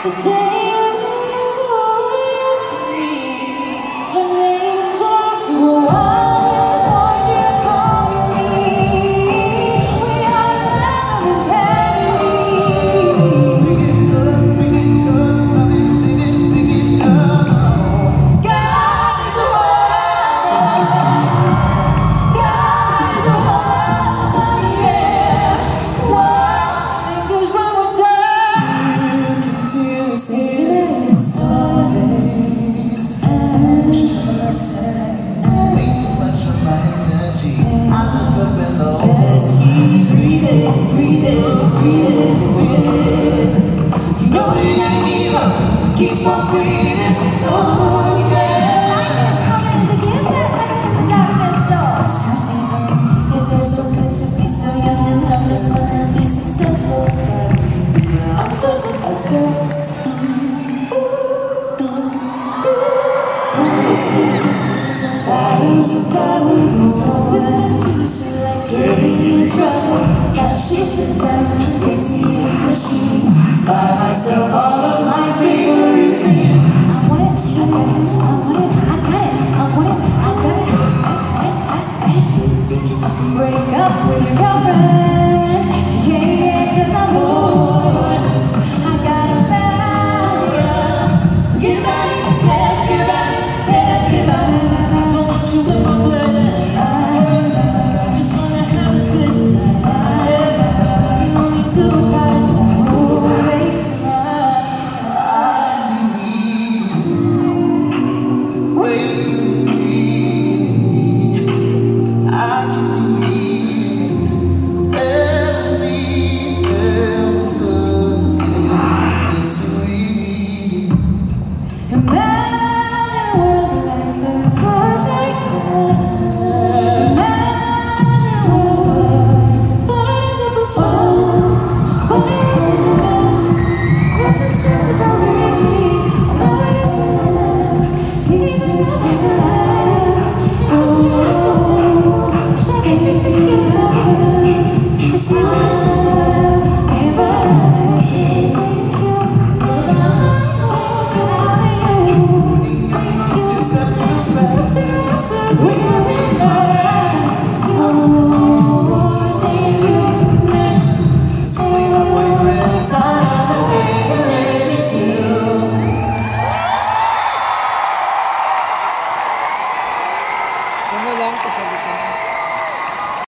The day you left me, an angel who always warned you for me. We are love and eternity. Pick it up, I've been living, pick it up. God is a wonder. God is a wonder, yeah. What goes when we're done? Some days way too much of my energy. I look up in the just keep breathing, breathing, breathing, breathing. You know you gotta give up, keep on breathing. Oh yeah. Life is coming to give that light in the darkness. So trust me, it feels so good to be so young and loveless, gonna be successful. I'm so successful. Battles and battles and storms with temptation, like getting in trouble. Now she's a diamond.